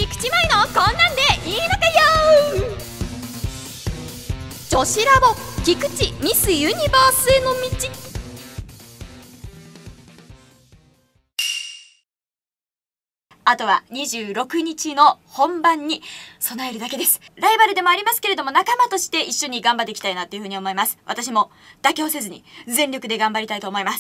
菊池舞のこんなんでいいのかよ。女子ラボ菊池ミスユニバースへの道。あとは26日の本番に備えるだけです。ライバルでもありますけれども、仲間として一緒に頑張っていきたいなというふうに思います。私も妥協せずに全力で頑張りたいと思います。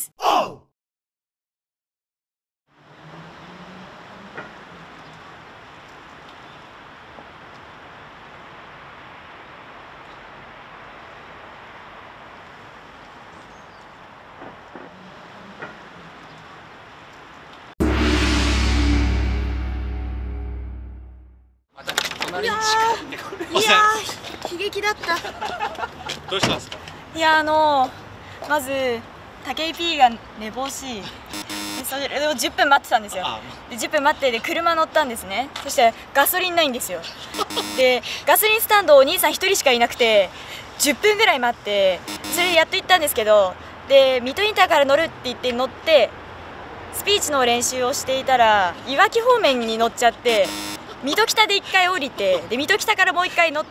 いやー、悲劇だった。 どうしたんですか？ いやまず武井 P が寝坊し、それを10分待ってたんですよ。で10分待ってで車乗ったんですね。そしてガソリンないんですよ。でガソリンスタンドお兄さん1人しかいなくて10分ぐらい待って、それでやっと行ったんですけど、で水戸インターから乗るって言って乗ってスピーチの練習をしていたらいわき方面に乗っちゃって、水戸北で1回降りて、で水戸北からもう1回乗って、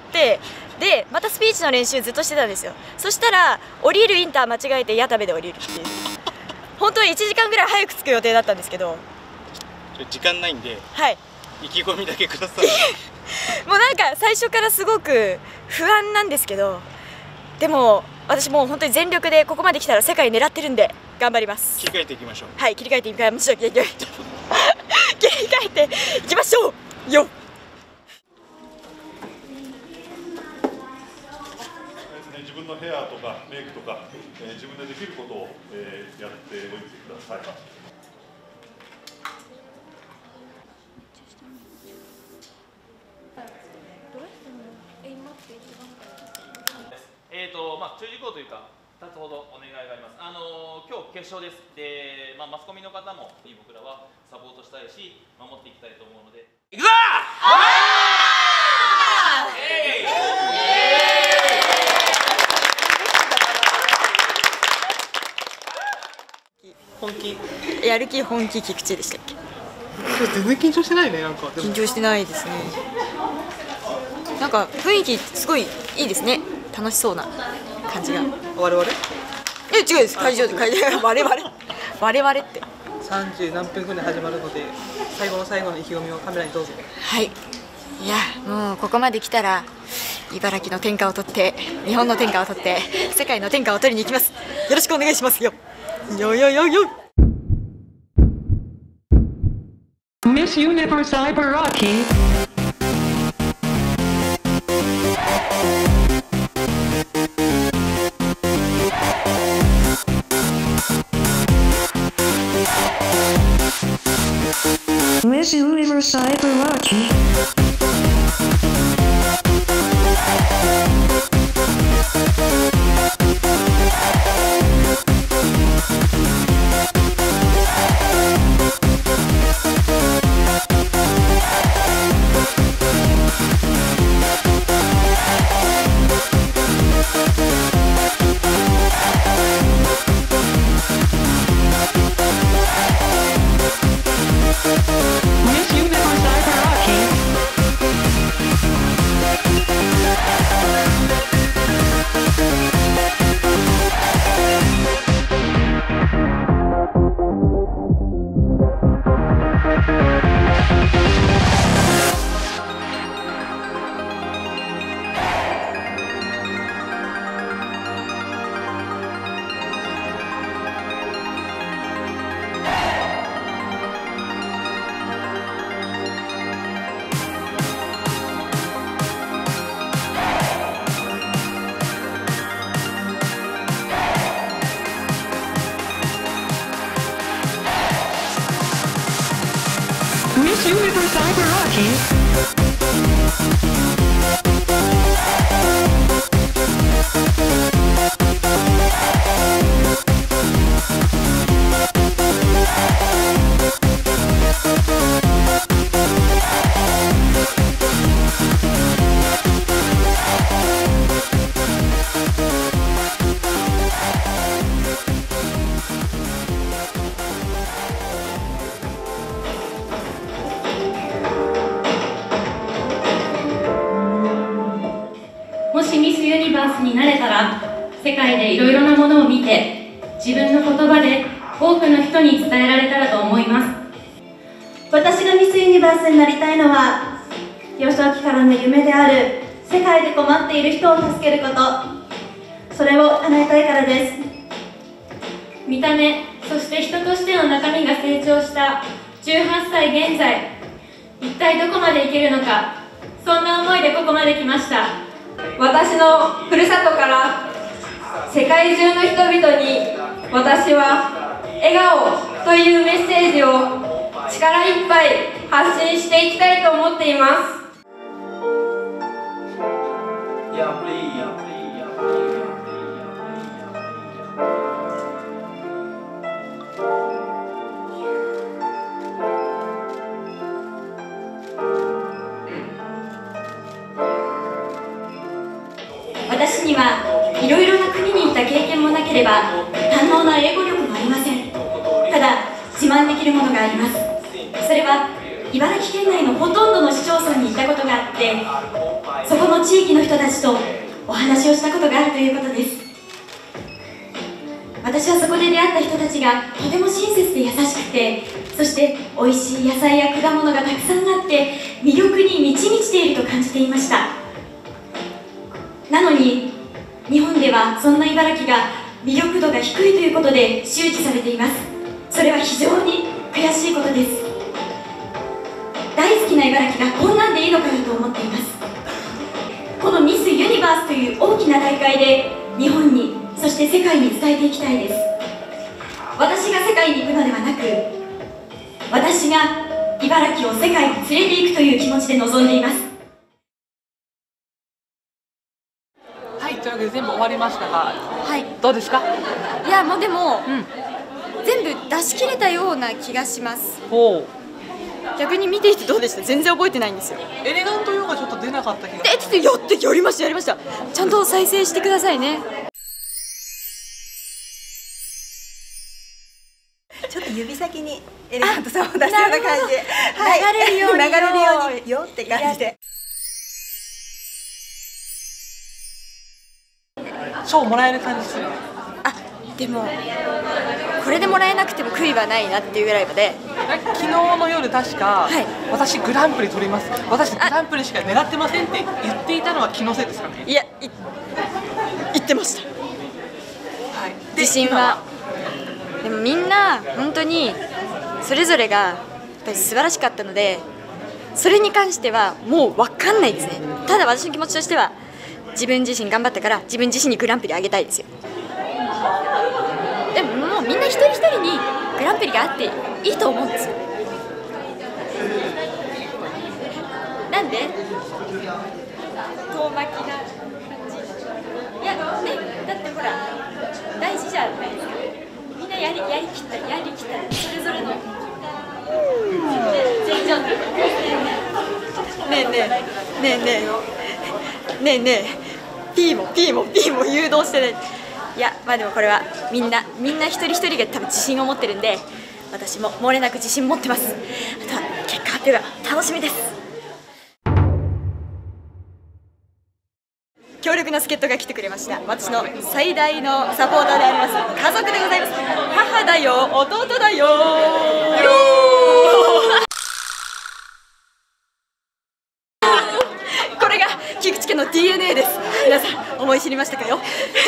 でまたスピーチの練習ずっとしてたんですよ。そしたら降りるインター間違えて矢田部で降りるっていう本当は1時間ぐらい早く着く予定だったんですけど、 時間ないんで、 はい、 意気込みだけください。 もうなんか最初からすごく不安なんですけど、でも私もう本当に全力でここまで来たら世界狙ってるんで頑張ります。 切り替えていきましょう。 はい、切り替えていきましょう。切り替えていきましょうよ。 自分のヘアとかメイクとか、自分でできることを、やっておいてください。 注意事項というか2つほどお願いがあります。今日決勝です。で、マスコミの方も僕らはサポートしたいし守っていきたいと思うので。いくぞ！ 本気。 やる気本気菊池でしたっけ？ 全然緊張してないね、なんか。 緊張してないですね。なんか雰囲気すごいいいですね。楽しそうな感じが。 我々？ 違うです。会場で我々って 30何分後に始まるので、最後の最後の意気込みをカメラにどうぞ。 はい。いやもうここまで来たら茨城の天下を取って、日本の天下を取って、世界の天下を取りに行きます。よろしくお願いしますよ。よよよよ。 Miss Universe Ibaraki. Miss Universe Ibaraki. Miss Universe Ibaraki. しミスユニバースになれたら、世界でいろいろなものを見て、自分の言葉で多くの人に伝えられたらと思います。 私がミスユニバースになりたいのは、幼少期からの夢である世界で困っている人を助けること、それを叶えたいからです。 見た目、そして人としての中身が成長した18歳現在、一体どこまでいけるのか、そんな思いでここまで来ました。 私のふるさとから世界中の人々に、私は笑顔というメッセージを力いっぱい発信していきたいと思っています。 私にはいろいろな国に行った経験もなければ堪能な英語力もありません。ただ自慢できるものがあります。それは茨城県内のほとんどの市町村に行ったことがあって、そこの地域の人たちとお話をしたことがあるということです。私はそこで出会った人たちがとても親切で優しくて、そして美味しい野菜や果物がたくさんあって魅力に満ち満ちていると感じていました。なのに日本ではそんな茨城が魅力度が低いということで周知されています。それは非常に悔しいことです。大好きな茨城がこんなんでいいのかよと思っています。このミスユニバースという大きな大会で日本に、そして世界に伝えていきたいです。私が世界に行くのではなく、私が茨城を世界に連れて行くという気持ちで臨んでいます。 はい、というわけで全部終わりましたが、 はい、 どうですか？ いや、もうでも、全部出し切れたような気がします。 ほう。 逆に見ていてどうでした？全然覚えてないんですよ。 エレガントヨガちょっと出なかった気が。 ちょっとやりました。ちゃんと再生してくださいね。 ちょっと指先にエレガントさを出すような感じで、 流れるように流れるようによって感じで。 賞もらえる感じする。 でもこれでもらえなくても悔いはないなっていうぐらいまで。 昨日の夜確か、私グランプリ取ります、私グランプリしか狙ってませんって言っていたのは気のせいですかね？ いや、言ってました。自信は。でもみんな本当にそれぞれがやっぱり素晴らしかったので、それに関してはもう分かんないですね。ただ私の気持ちとしては、自分自身頑張ったから自分自身にグランプリあげたいですよ。でももうみんな一人一人にグランプリがあっていいと思うんですよ。なんで遠巻きな感じ。いやね、だってほら大事じゃないですか。みんなやりきったそれぞれの全然ねえP も誘導してない。いや、まあでもこれはみんな一人一人が多分自信を持ってるんで、私も漏れなく自信持ってます。あとは結果発表が楽しみです。強力な助っ人が来てくれました。私の最大のサポーターであります家族でございます。母だよ、弟だよこれが菊池家の DNA です。皆さん思い知りましたかよ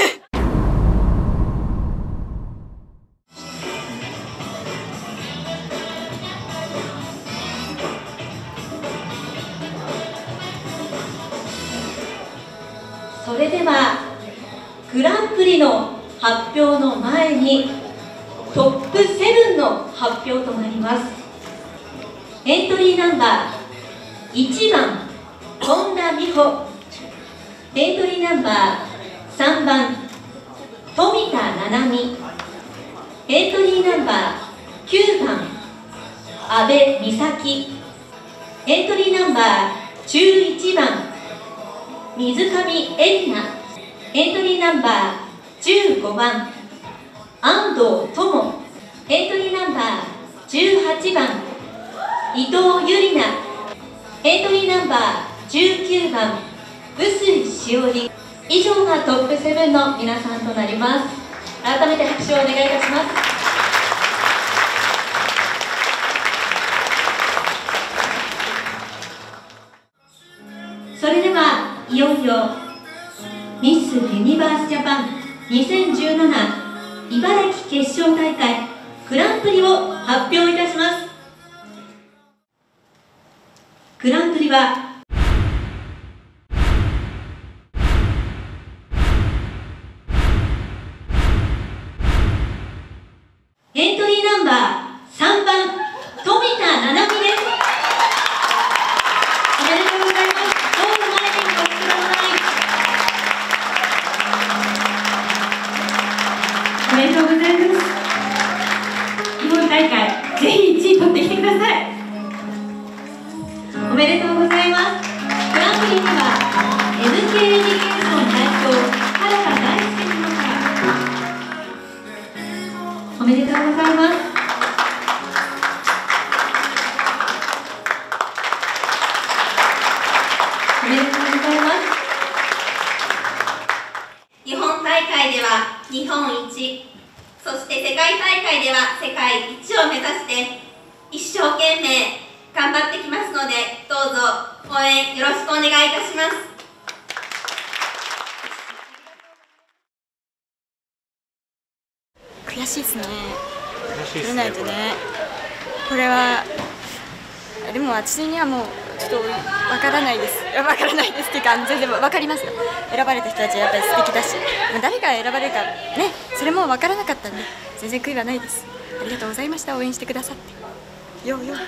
それではグランプリの発表の前にトップ7の発表となります。エントリーナンバー1番本田美穂、エントリーナンバー3番富田七海、エントリーナンバー9番阿部美咲、エントリーナンバー11番水上エリナ、エントリーナンバー15番安藤友、エントリーナンバー18番伊藤ゆりな、エントリーナンバー19番臼井しおり、 以上がトップ7の皆さんとなります。改めて拍手をお願いいたします。それではいよいよミス・ユニバース・ジャパン2017茨城決勝大会グランプリを発表いたします。グランプリはエントリーナンバー3番富田七海です。おめでとうございます。どうぞ前にお越しください。おめでとうございます。日本大会ぜひ1位取ってきてください。おめでとうございます。グランプリには NK エデュケーション代表原田大輔様からおめでとうございます。おめでとうございます。 日本大会では日本一、そして世界大会では世界一を目指して一生懸命頑張ってきますので、どうぞ応援よろしくお願いいたします。 悔しいですね。 悔しいですね。 取れないとね。これはでも私にはもうちょっとわからないです。わからないですっていうか全然わかりますよ。選ばれた人たちはやっぱり素敵だし、誰が選ばれるかね、それもわからなかったんで全然悔いはないです。ありがとうございました。応援してくださって。ようよう。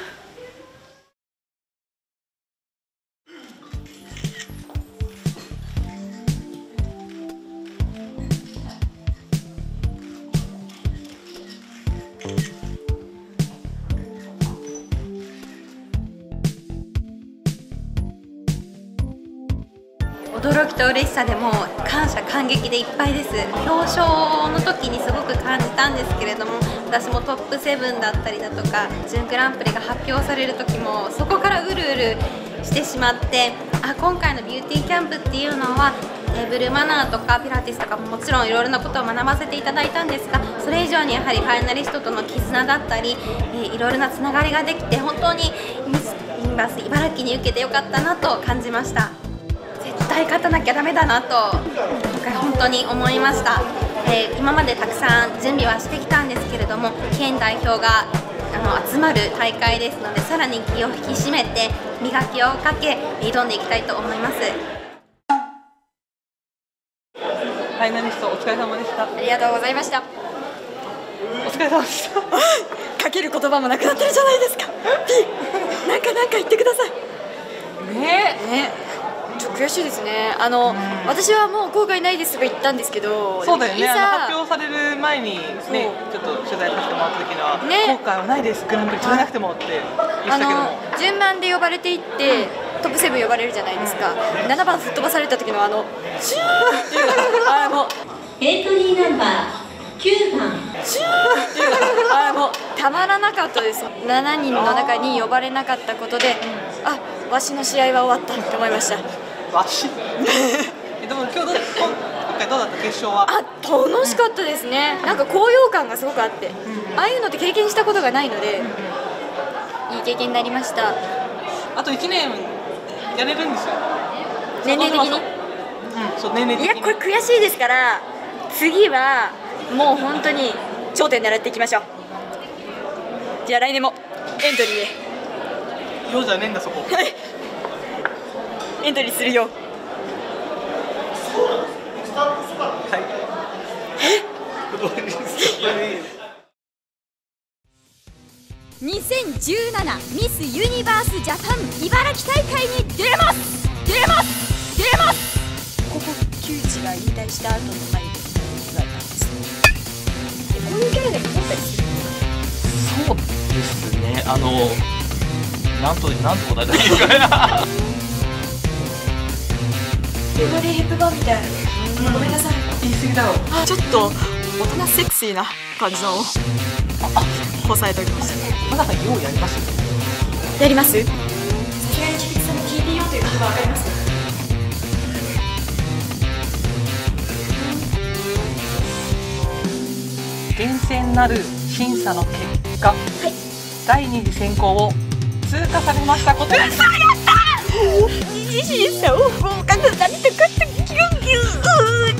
驚きと嬉しさでもう感謝感激でいっぱいです。表彰の時にすごく感じたんですけれども、私もトップ7だったりだとか準グランプリが発表される時もそこからうるうるしてしまって、今回のビューティーキャンプっていうのはテーブルマナーとかピラティスとかももちろんいろいろなことを学ばせていただいたんですが、それ以上にやはりファイナリストとの絆だったり、いろいろなつながりができて本当にミス・ユニバース茨城に受けてよかったなと感じました。絶対勝たなきゃダメだなと今回本当に思いました。今までたくさん準備はしてきたんですけれども、県代表が集まる大会ですので、さらに気を引き締めて磨きをかけ挑んでいきたいと思います。 ファイナリストお疲れ様でした。 ありがとうございました。 お疲れ様でした。 かける言葉もなくなってるじゃないですか。P、なんか言ってください。ね。ちょっと悔しいですね。私はもう後悔ないですとか言ったんですけど、 そうだよね。発表される前にね、ちょっと取材させてもらった時には、後悔はないです。グランプリ取れなくてもって言ってたけども、 順番で呼ばれていって。トップ7呼ばれるじゃないですか。7番吹っ飛ばされた時のシューっていうもうエントリーナンバー9番シューっていうもうたまらなかったです。7人の中に呼ばれなかったことで、わしの試合は終わったって思いました。 わしでも今回どうだった決勝は？ 楽しかったですね。なんか高揚感がすごくあって、ああいうのって経験したことがないので、いい経験になりました。 あと1年やれるんですよ。 年齢的に。 そう年齢的に。 いやこれ悔しいですから、次はもう本当に頂点狙っていきましょう。じゃあ来年もエントリーへ。 ようじゃねえんだそこ。 はい。エントリーするよ。 はい。 2017ミスユニバースジャパン茨城大会に出ます。 ここ木内が引退した後の前に言われたんですね。こういうキャラでも取ったりする？ そうですね。なんと答えたらいいですかね。 メモリーヘップバーンみたいな。ごめんなさい。 言い過ぎだろ。 ちょっと大人セクシーな感じのを押さえておきました。 まだようやります？ やります？さすがに菊池さんの TPO という言葉わかります？ 厳正なる審査の結果、第2次選考を通過されましたことに。 やったー！二次審査を合格されたかった。ギュンギュン。